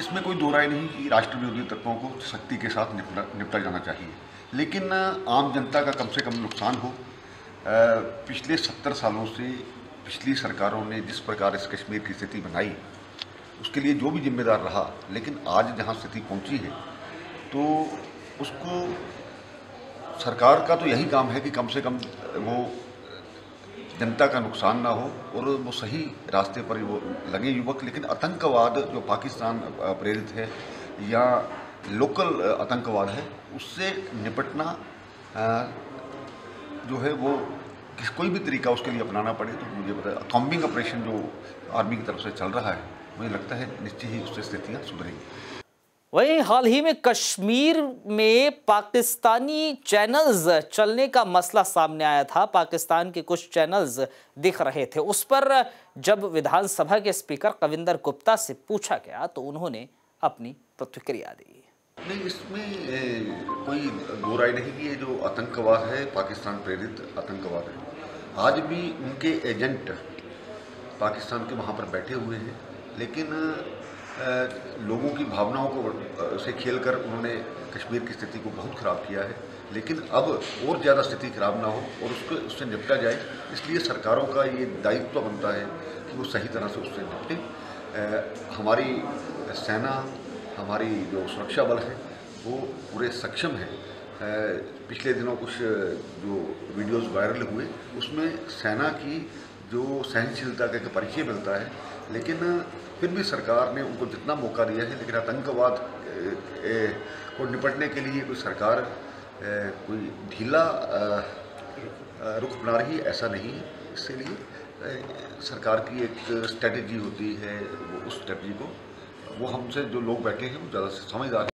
इसमें कोई दो राय नहीं कि राष्ट्र विरोधी तत्वों को सख्ती के साथ निपटा जाना चाहिए, लेकिन आम जनता का कम से कम नुकसान हो। पिछले 70 सालों से पिछली सरकारों ने जिस प्रकार इस कश्मीर की स्थिति बनाई, उसके लिए जो भी जिम्मेदार रहा, लेकिन आज जहां स्थिति पहुंची है तो उसको सरकार का तो यही काम है कि कम से कम वो जनता का नुकसान ना हो और वो सही रास्ते पर वो लगे युवक। लेकिन आतंकवाद जो पाकिस्तान प्रेरित है या लोकल आतंकवाद है, उससे निपटना जो है वो कोई भी तरीका उसके लिए अपनाना पड़े तो मुझे पता है कॉम्बिंग ऑपरेशन जो आर्मी की तरफ से चल रहा है, मुझे लगता है निश्चय ही उससे स्थितियाँ सुधरेंगी। वहीं हाल ही में कश्मीर में पाकिस्तानी चैनल्स चलने का मसला सामने आया था। पाकिस्तान के कुछ चैनल्स दिख रहे थे। उस पर जब विधानसभा के स्पीकर कविंदर गुप्ता से पूछा गया तो उन्होंने अपनी प्रतिक्रिया दी। नहीं, इसमें कोई दो राय नहीं कि ये जो आतंकवाद है पाकिस्तान प्रेरित आतंकवाद है। आज भी उनके एजेंट पाकिस्तान के वहाँ पर बैठे हुए हैं, लेकिन लोगों की भावनाओं को से खेलकर उन्होंने कश्मीर की स्थिति को बहुत ख़राब किया है। लेकिन अब और ज़्यादा स्थिति खराब ना हो और उससे निपटा जाए, इसलिए सरकारों का ये दायित्व बनता है कि वो सही तरह से उससे निपटें। हमारी सेना, हमारी जो सुरक्षा बल है वो पूरे सक्षम हैं। पिछले दिनों कुछ जो वीडियोस वायरल हुए उसमें सेना की जो सहनशीलता का एक परिचय मिलता है, लेकिन फिर भी सरकार ने उनको जितना मौका दिया है, लेकिन आतंकवाद को निपटने के लिए कोई सरकार कोई ढीला रुख अपना रही है, ऐसा नहीं है। इसलिए सरकार की एक स्ट्रेटजी होती है, वो उस स्ट्रेटजी को वो हमसे जो लोग बैठे हैं वो ज़्यादा समझदार हैं।